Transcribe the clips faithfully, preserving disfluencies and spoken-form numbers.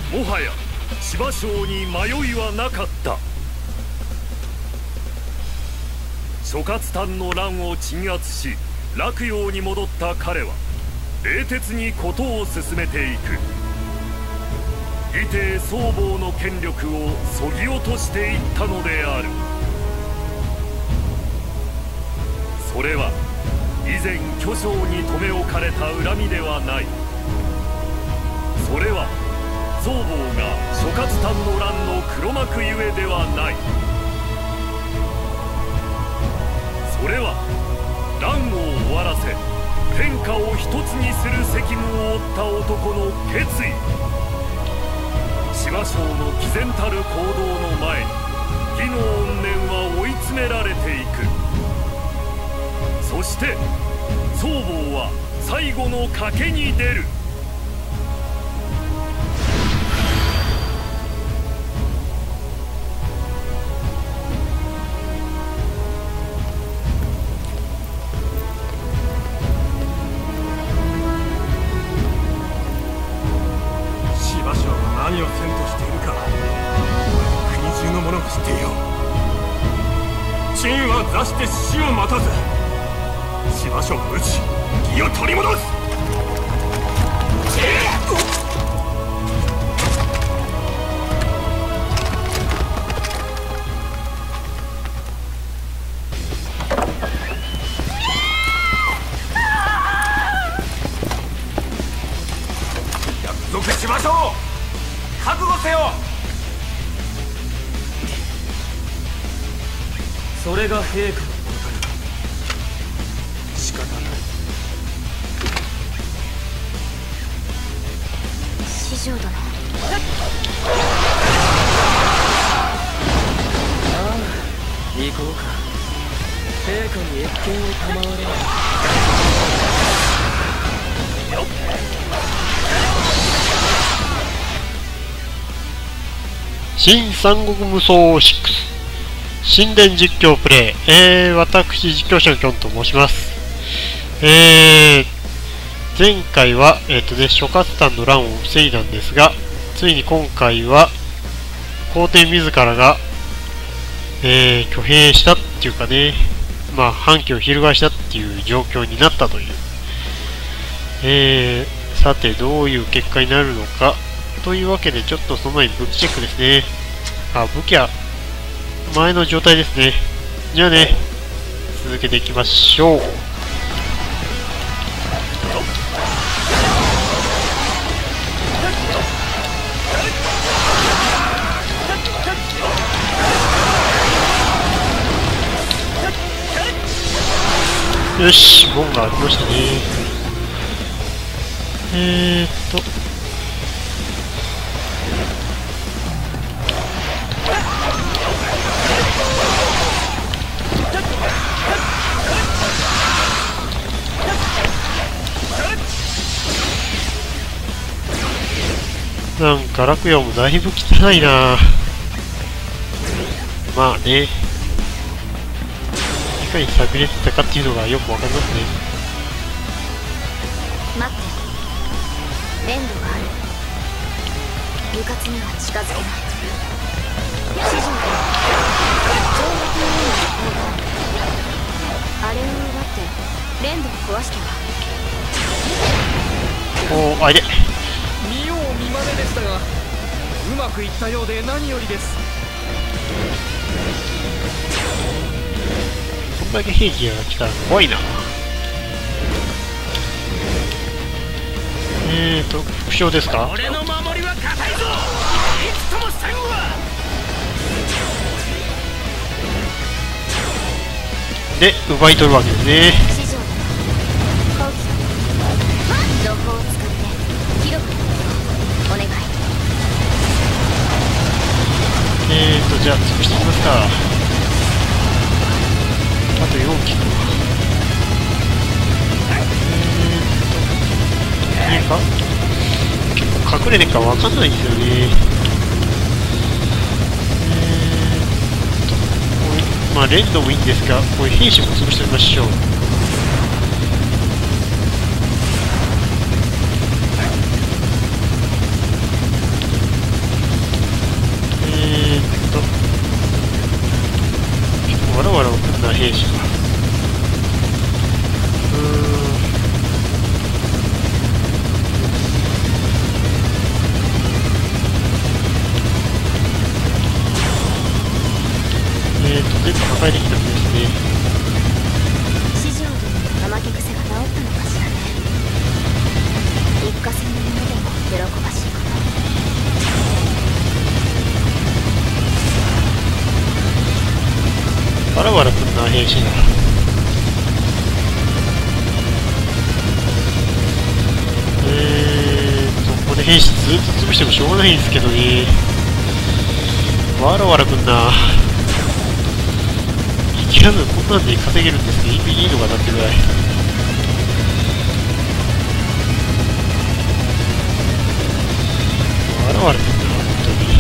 もはや芝生に迷いはなかった。諸葛丹の乱を鎮圧し洛陽に戻った彼は冷徹に事を進めていく。義帝曹坊の権力をそぎ落としていったのである。それは以前巨匠に留め置かれた恨みではない。それは曹坊が諸葛丹の乱の黒幕ゆえではない。それは乱を終わらせ天下を一つにする責務を負った男の決意。芝生の毅然たる行動の前に義の怨念は追い詰められていく。そして曹坊は最後の賭けに出る。 芝生は何をせんとしているか国中の者が知っていよう。陳は座して死を待たず芝生を討ち義を取り戻す。約束しましょう。覚悟せよ。 それが陛下の仕方ない。 四条殿。ああ、行こうか。陛下に謁見を賜れない。 新三国無双ろく神殿実況プレイ、えー、私実況者のキョンと申します。えー、前回は、えっとね、諸葛丹の乱を防いだんですが、ついに今回は皇帝自らが、えー、挙兵したっていうかね、まあ反旗を翻したっていう状況になったという。えー、さてどういう結果になるのかというわけで、ちょっとその前に武器チェックですね。あ、武器は前の状態ですね。じゃあね、続けていきましょう。よし、門がありましたね。えーっとなんか洛陽もだいぶ汚いな。まあね、いかに寂れてたかっていうのがよくわかりますね。 待って、連度がある。部活には近づけない。四条殿、上洛のような方がある。あれを奪って連度を壊しては。 おー、あれ見よう見まねでしたが、うまくいったようで何よりです。 こんだけ兵器が来たら怖いな。えーと副将ですか。 俺の守りは固いぞ。いつとも戦後はで奪い取るわけですね。 四条殿、後期の情報を使って広くお願い。 えーとじゃあ潰していきますか。あとよん機か。えーと何か結構隠れてるかわかんないんですよね。えーとこういうまあ連動もいいんですが、こういう兵士も潰しておきましょう。 兵士が。うーん。えーと、全部破壊できたんですね。 四条殿の怠け癖が治ったのかしらね。一過性のものでも喜ばしいこと。 わらわらくんな兵士が。えーと、ここで兵士ずっと潰してもしょうがないんですけどね。わらわらくんな。ギャグこんなんで稼げるんですけど、意味いいのかなってぐらい。わらわらくんな、本当に。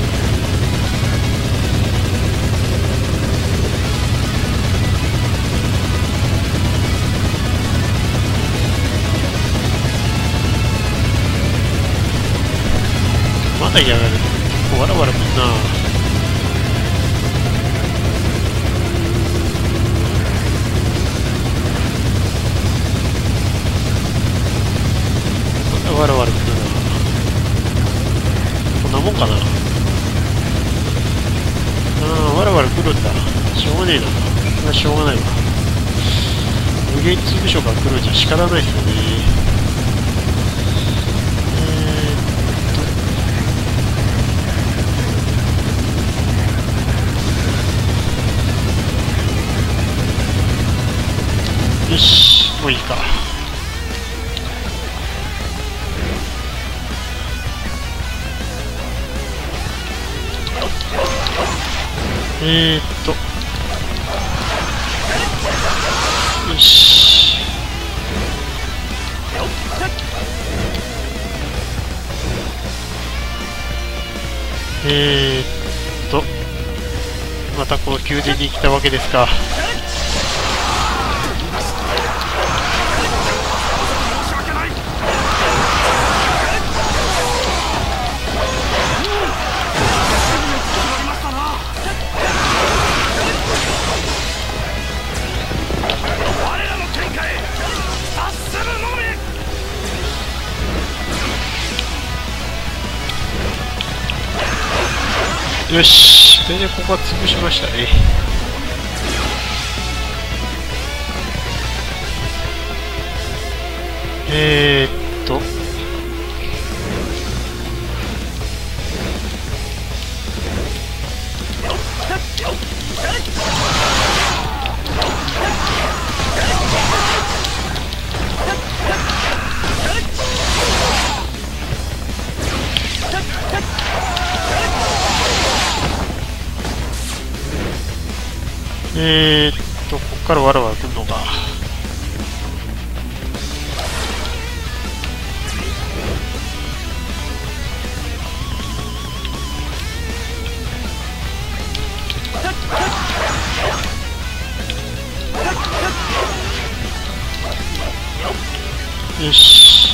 まだ嫌がる。わらわらくんな。わらわら来るな。こんなもんかな。ああ、わらわら来るんだ。しょうがねえな。それはしょうがないわ。無限通所が来るんじゃ仕方ないですよね。えー、っと。よし、もういいか。えーっとよしえーっとまたこの宮殿に来たわけですか。よし、それでここは潰しましたね。えーっとえーっと、こっからわらわら来るのか。よし。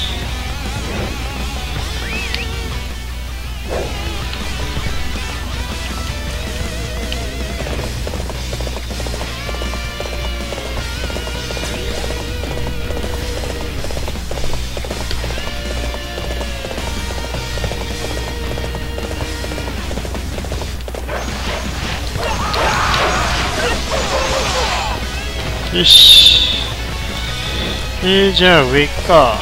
よし。えー、じゃあ上か。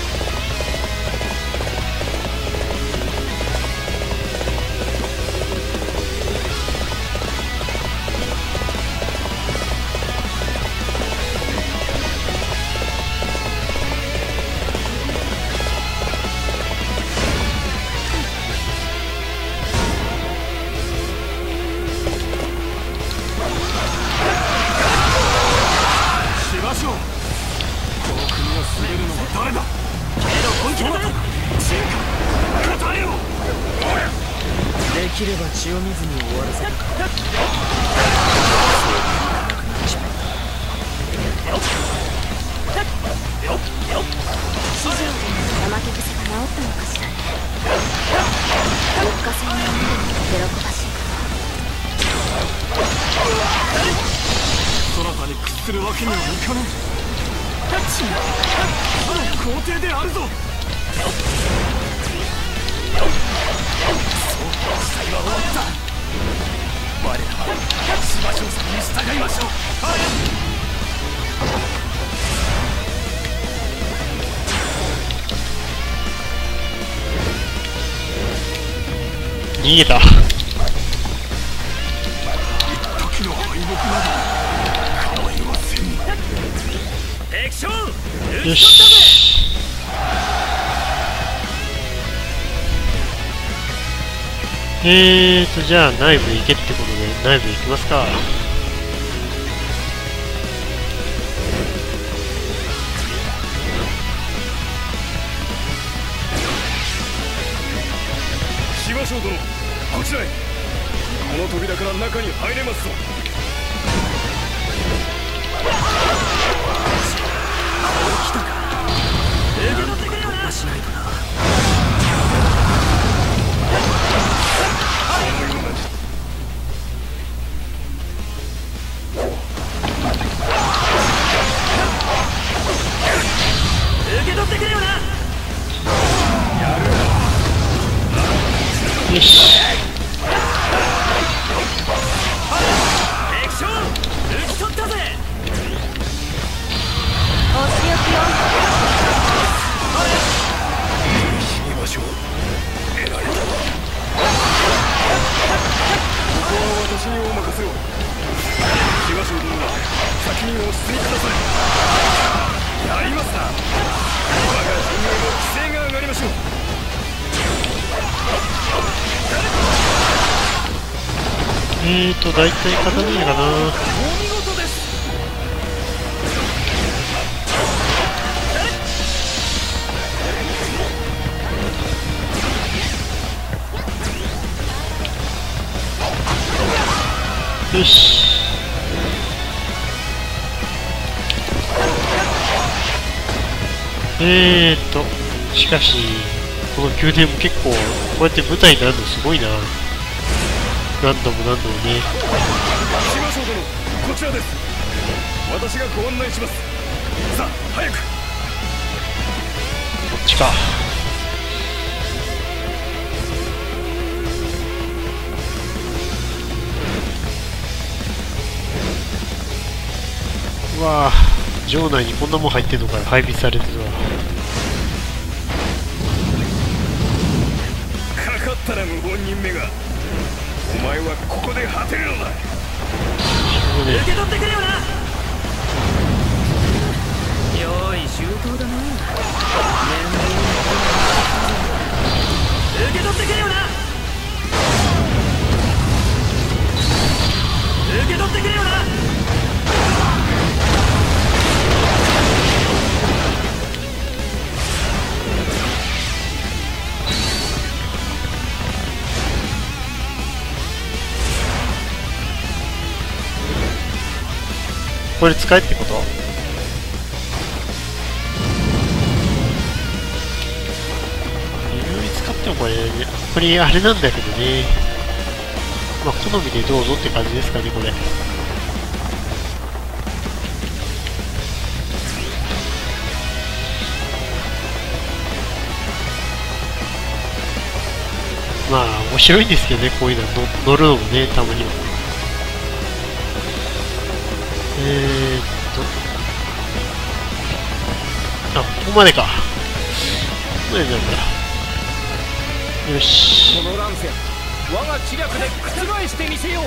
できれば血を見ずに終わらせたか。 四条殿の怠け癖が治ったのかしらね。一過性のものでも喜ばしいこと。 そらするわけにはいかない。タッチまだ皇帝であるぞ。そう時代は終わった。我らは芝生さんに従いましょう。はい。 逃げた。 一時の敗北など構いません。敵将よし。えーとじゃあ内部行けってことで内部行きますか。 芝生殿、こちらへ。この扉から中に入れますぞ。来たか。営業突破しないとな。受け取ってくれよな。やる。 よし。 敵将抜き取ったぜ。 お仕置きよ。 死にましょう。得られたわ。ここは私にお任せを。東尾殿は先にお進みください。やりますな。我が陣営の規制が上がりましょう。 えーと大体勝たねえかな。 お見事です。 よし。えーとしかしこの宮殿も結構こうやって舞台になるのすごいな。何度も何度もね。 島将殿、こちらです。私がご案内します。さあ早く。 こっちか。うわあ、城内にこんなもん入ってんのから配備されてるわ。 かかったら無本人目が。お前はここで果てるのだ。受け取ってくれよな。用意周到だな。受け取ってくれよな。受け取ってくれよな。 これ使えってこと？微妙に使ってもこれ、これあれなんだけどね。まあ好みでどうぞって感じですかね、これ。まあ面白いんですけどね、こういうの乗るのもね、たまには。えーっとあ、ここまでか。ここまでなんだ。よし。 この乱世、我が知略で覆してみせよう。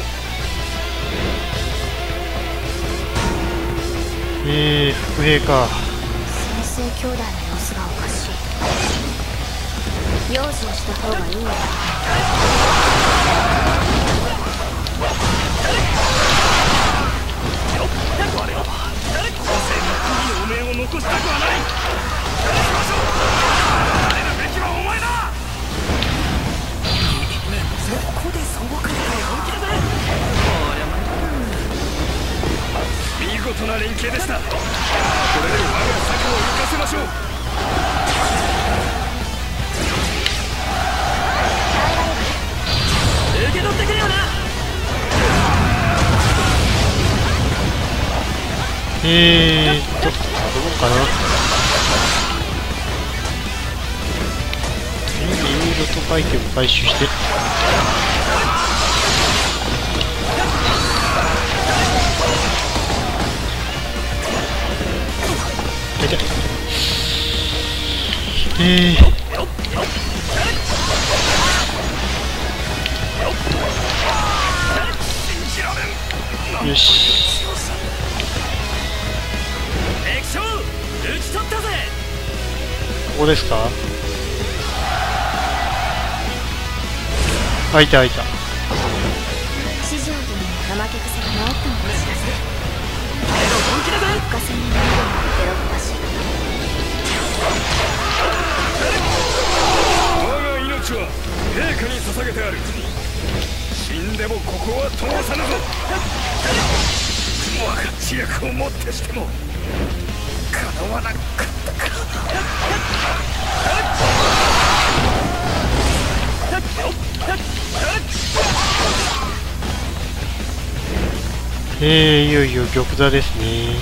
えー、伏兵か。 先生兄弟の様子がおかしい。用心した方がいいよ。 我らは後世の国の汚名を残したくはない。離れるべきはお前だ。そこでそこから見事な連携でした。これで我が策を生かせましょう。受け取ってくれよな。 えーっと、どうかな。いろいろとアイテム回収して。痛い。えー、よし。ここですか？開いた開いた。 四条殿の怠け癖が治ったのかしら。本気だぜ。深瀬になるようなテロッパシ。 我が命は陛下に捧げてある。死んでもここは通さぬぞ。我が知略をもってしてもかなわなかったか。 えー、いよいよ玉座ですね。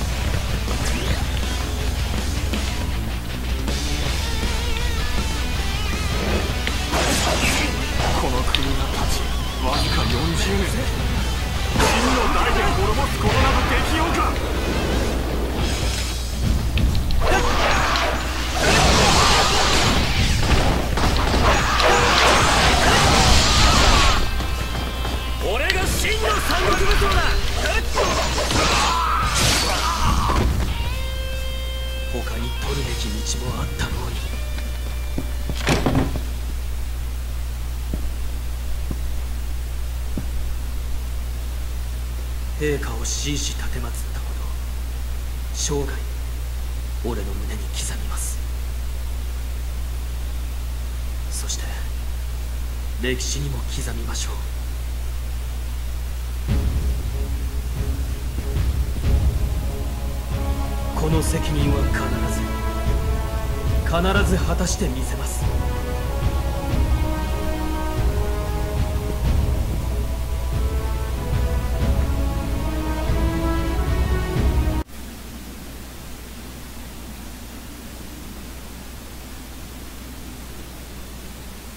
この国が立ちわずかよんじゅうねん、真の代で滅ぼすことなどできようか。 俺が真の三国武装だ。他に取るべき道もあったろうに。陛下を弑し奉ったこと生涯俺の胸に刻みます。そして歴史にも刻みましょう。この責任は必ず必ず果たしてみせます。